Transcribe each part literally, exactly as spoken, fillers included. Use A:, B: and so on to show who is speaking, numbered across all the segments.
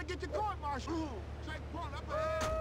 A: get your court martial. Checkpoint up ahead.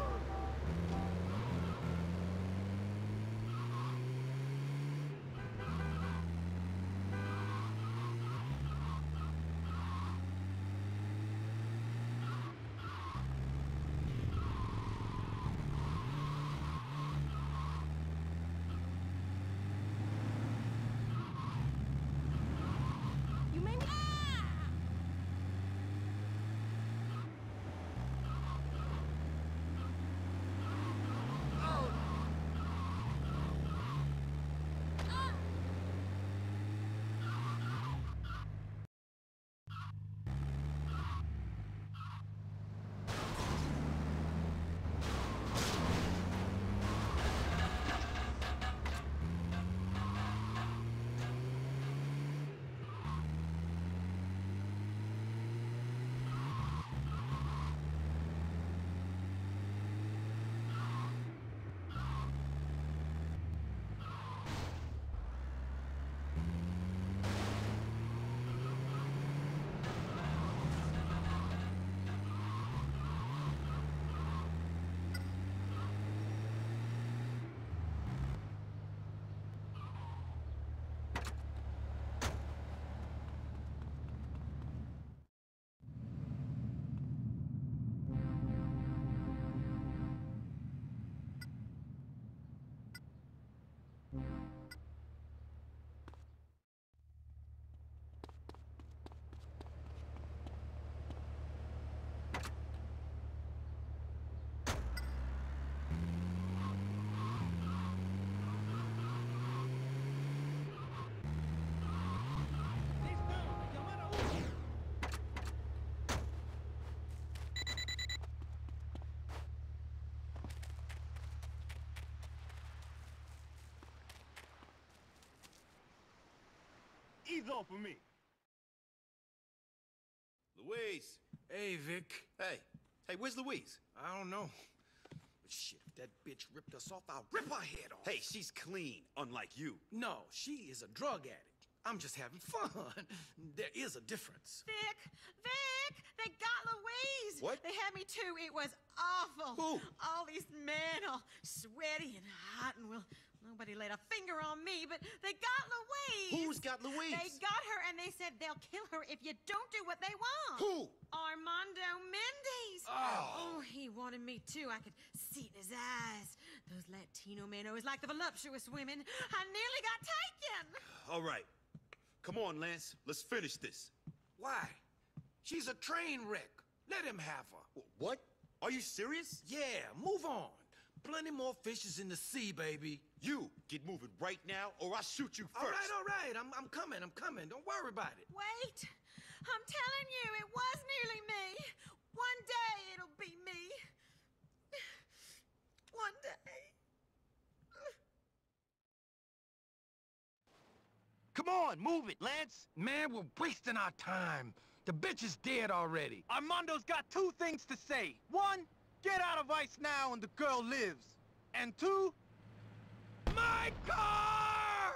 B: Ease off of me.
C: Louise!
D: Hey, Vic.
C: Hey. Hey, where's Louise?
D: I don't know. But shit, if that bitch ripped us off, I'll rip her head off.
C: Hey, she's clean, unlike you.
D: No, she is a drug addict. I'm just having fun. There is a difference.
E: Vic! Vic! They got Louise!
C: What?
E: They had me too. It was awful.
C: Who?
E: All these men, all sweaty and hot, and well, nobody laid a finger on me, but they got Louise!
C: Who's got Louise?
E: They got her, and they said they'll kill her if you don't do what they want.
C: Who?
E: Armando Mendes.
C: Oh.
E: Oh, he wanted me too. I could see it in his eyes. Those Latino men always like the voluptuous women. I nearly got taken.
C: All right. Come on, Lance. Let's finish this.
D: Why? She's a train wreck. Let him have her.
C: Wh- What? Are you serious?
D: Yeah, move on. Plenty more fishes in the sea, baby.
C: You get moving right now, or I'll shoot you first.
D: All right, all right. I'm, I'm coming, I'm coming. Don't worry about it.
E: Wait! I'm telling you, it was nearly me. One day it'll be me. One day.
B: Come on, move it, Lance. Man, we're wasting our time. The bitch is dead already. Armando's got two things to say. One, get out of ice now and the girl lives. And two, my car!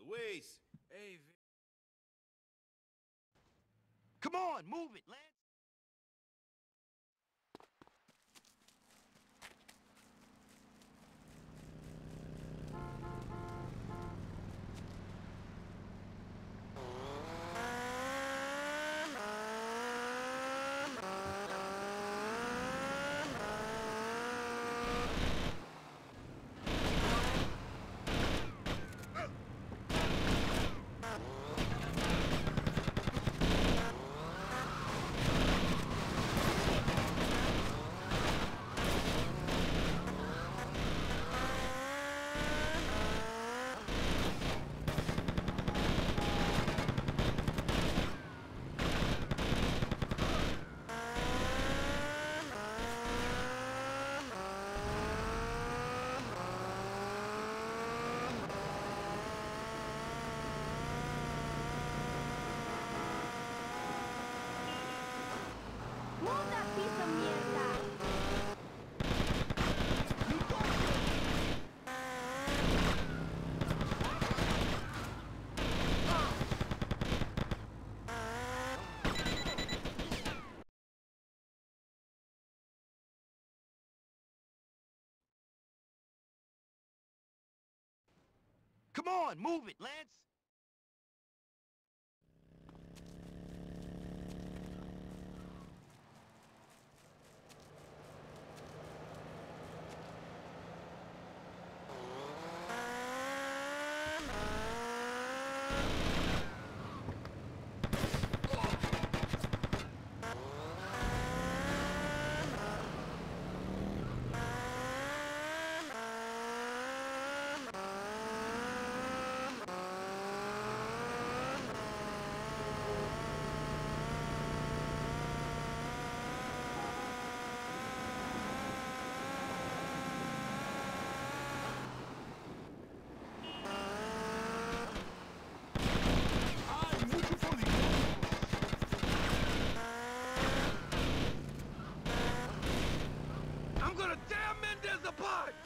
C: Luis!
D: Hey, V-
B: Come on, move it, Lance.
F: Muda, piece of mierda!
B: Come on, move it, Lance. I'm gonna tear Mendez apart!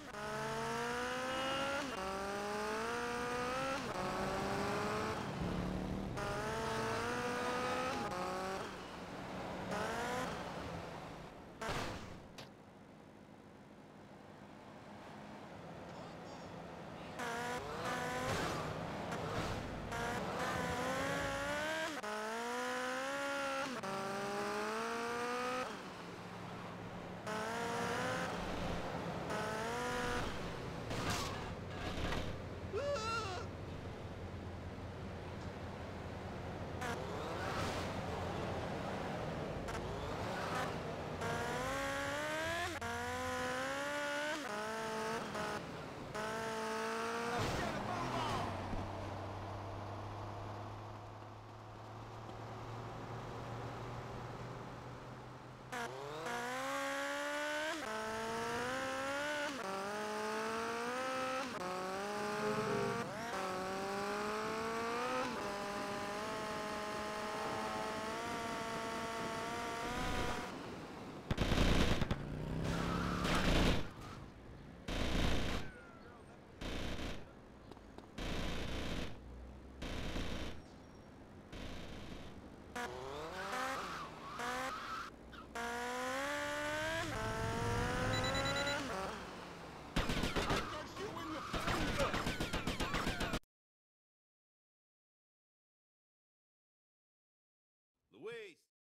C: Luis!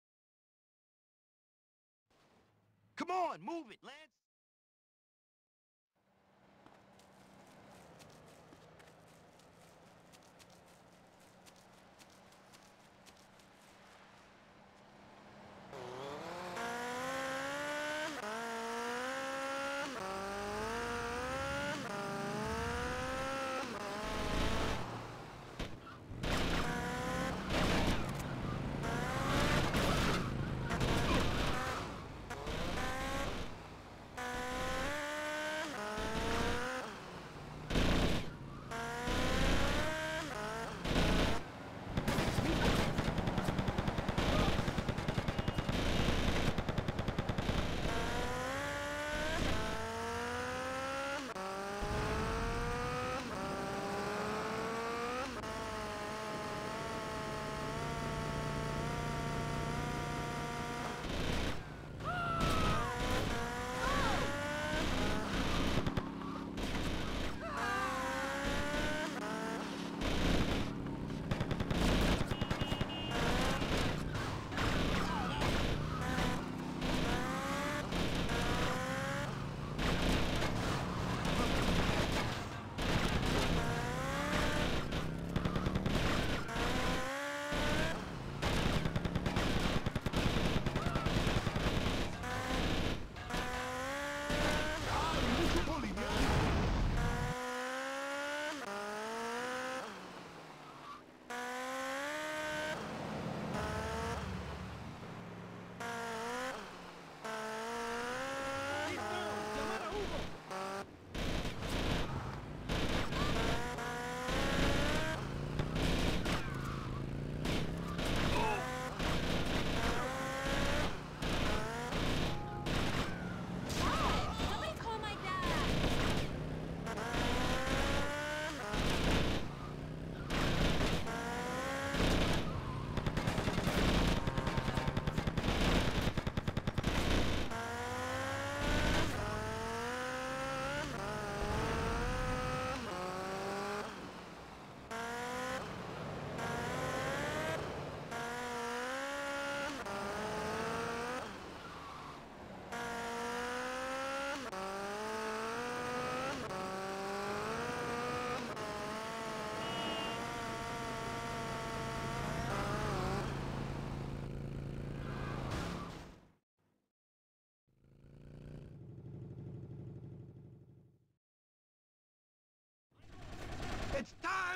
B: Come on, move it, Lance.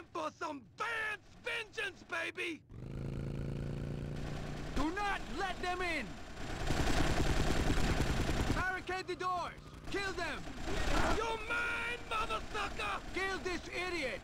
B: time for some Vance vengeance, baby! Do not let them in! Barricade the doors! Kill them! You're mine, motherfucker! Kill this idiot!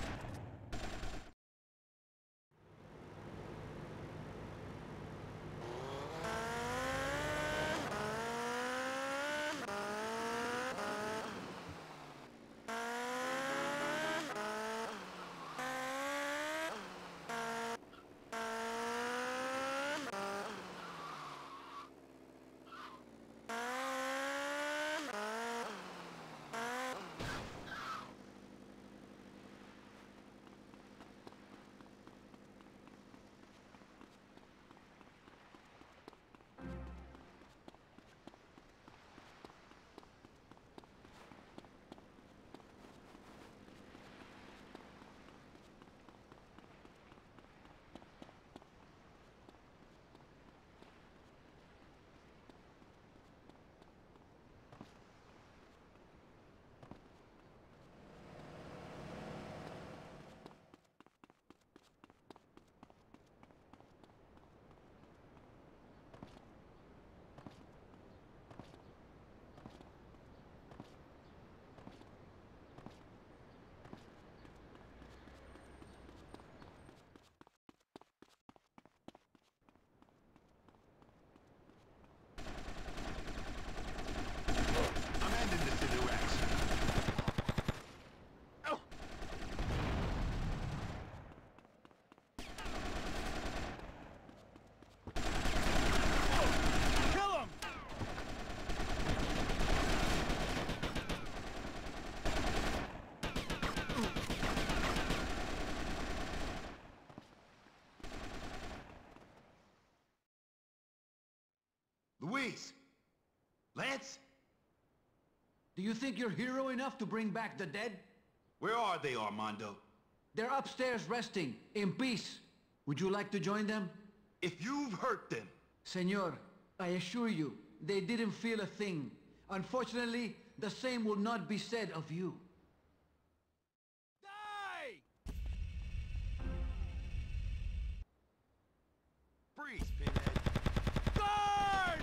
C: Luis! Lance?
G: Do you think you're hero enough to bring back the dead?
C: Where are they, Armando?
G: They're upstairs resting, in peace. Would you like to join them?
C: If you've hurt them...
G: Senor, I assure you, they didn't feel a thing. Unfortunately, the same will not be said of you.
B: Die!
C: Freeze, Pinhead.
B: Guards!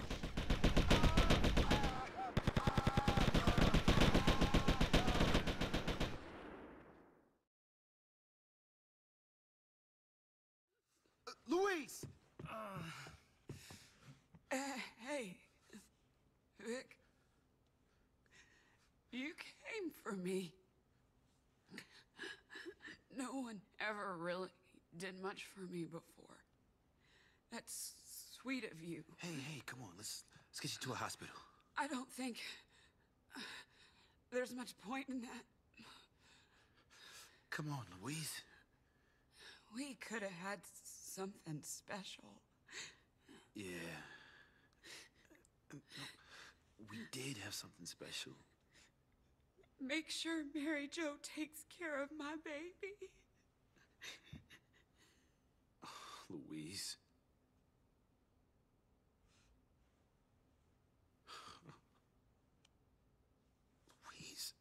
C: Luis!
H: Uh, hey, Vic. You came for me. No one ever really did much for me before. That's sweet of you.
D: Hey, hey, come on. Let's let's get you to a hospital.
H: I don't think uh, there's much point in that.
D: Come on, Louise.
H: We could have had something special.
D: Yeah. No, we did have something special.
H: Make sure Mary Jo takes care of my baby.
D: Oh, Louise. Louise.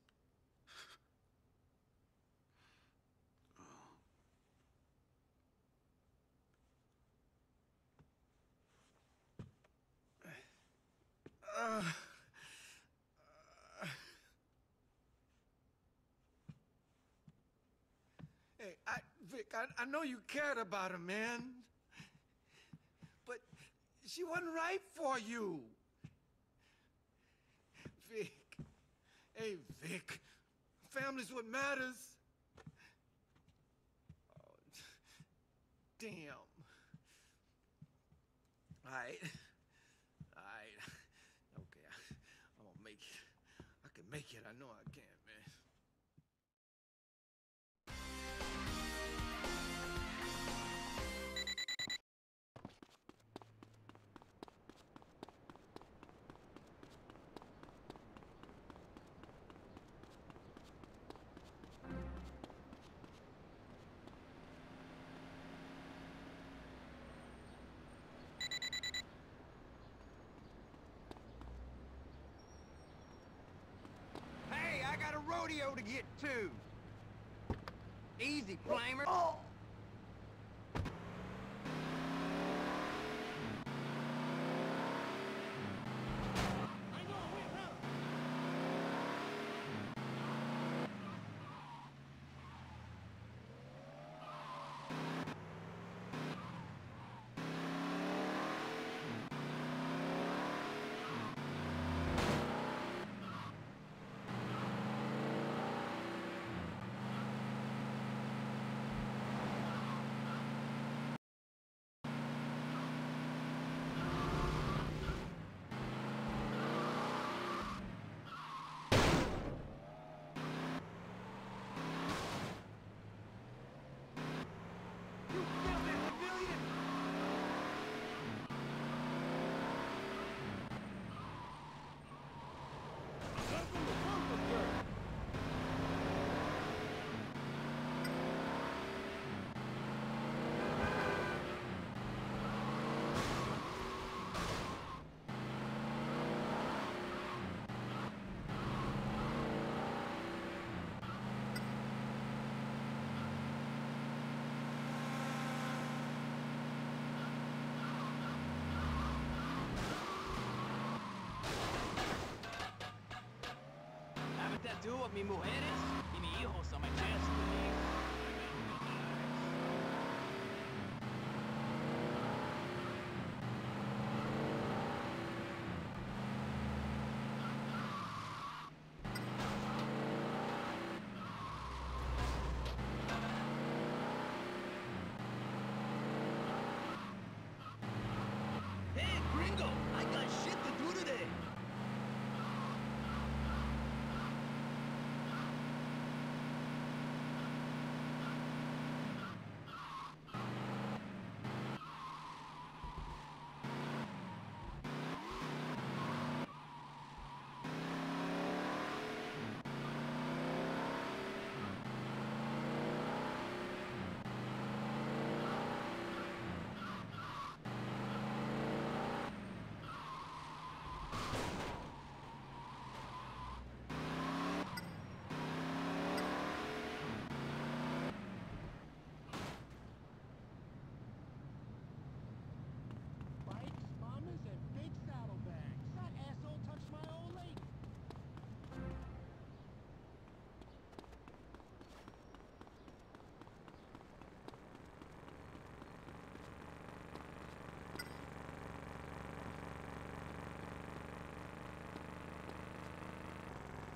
D: Uh, uh,
B: Hey, I, Vic, I, I know you cared about her, man. But she wasn't right for you. Vic. Hey, Vic. Family's what matters. Oh, damn. All right. All right. Okay, I, I'm gonna make it. I can make it. I know I can, man. Hey, I got a rodeo to get to. Easy, flamer. Oh!
I: Tú, mis mujeres y mis hijos son my chance to leave.
B: Hey, gringo! I got shit to do today!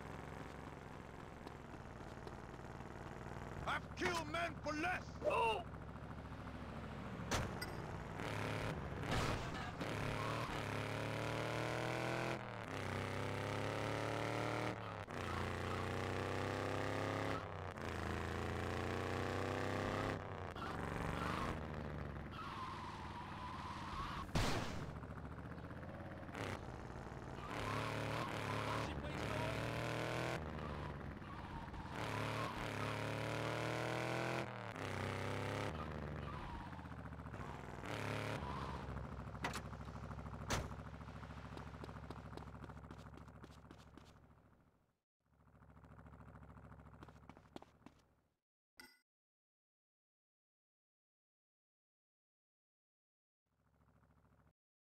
A: I've killed men for less!
B: Oh!